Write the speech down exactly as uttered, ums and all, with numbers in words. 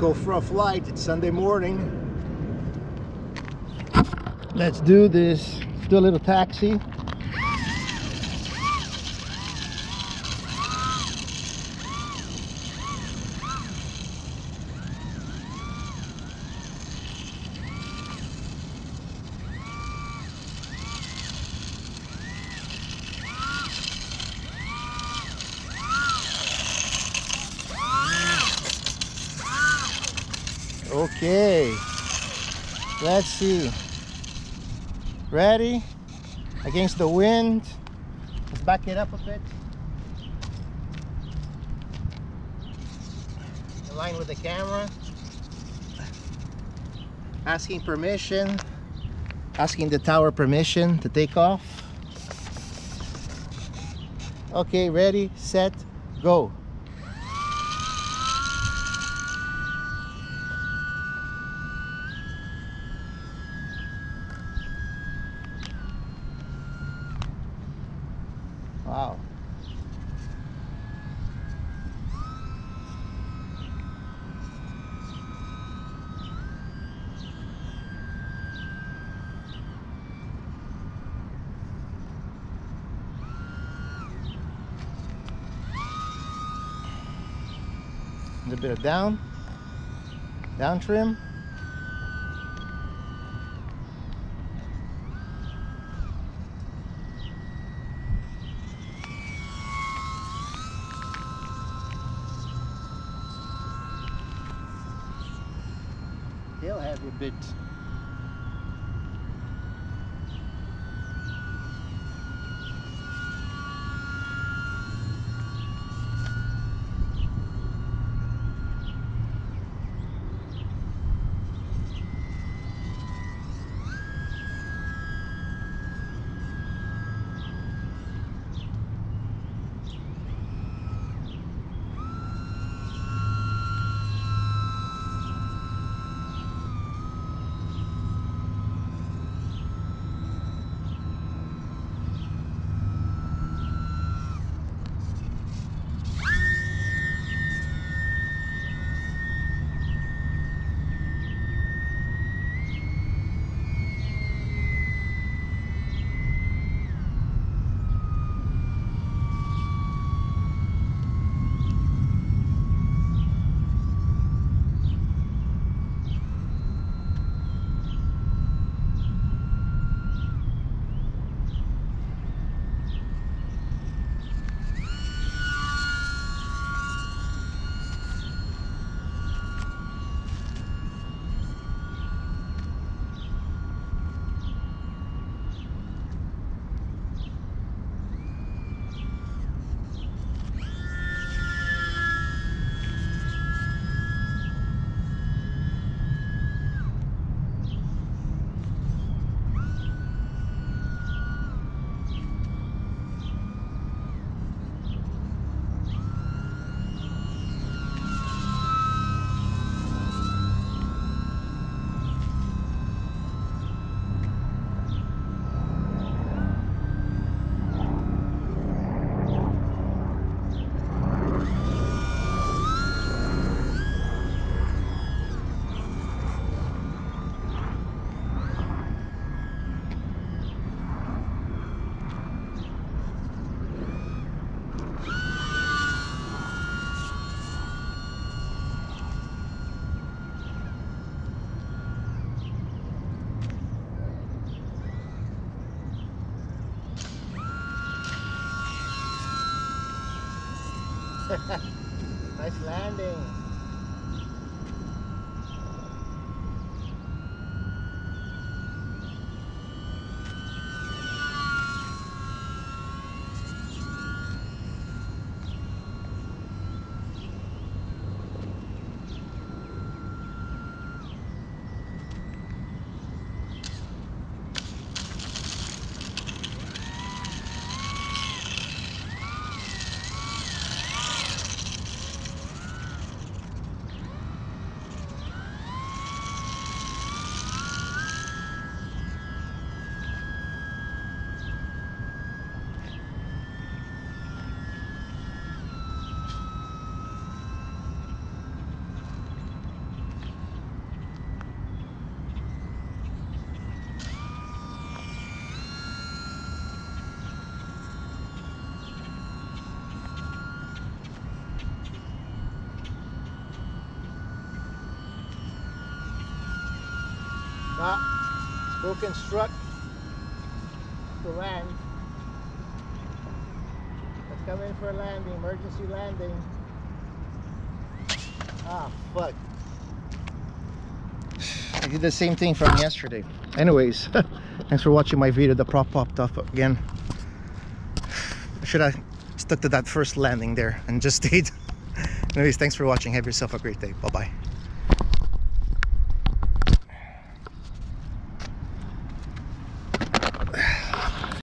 go for a flight. It's Sunday morning. Let's do this. Let's do a little taxi. Okay, let's see. Ready? Against the wind. Let's back it up a bit. Align with the camera. Asking permission. Asking the tower permission to take off. Okay, ready, set, go. Wow. A little bit of down, down trim. Still heavy a bit. Nice landing. Ah, broken strut to land. Let's come in for a landing, emergency landing. Ah, fuck. I did the same thing from yesterday. Anyways, thanks for watching my video. The prop popped off again. Should I stuck to that first landing there and just stayed? Anyways, thanks for watching. Have yourself a great day. Bye bye.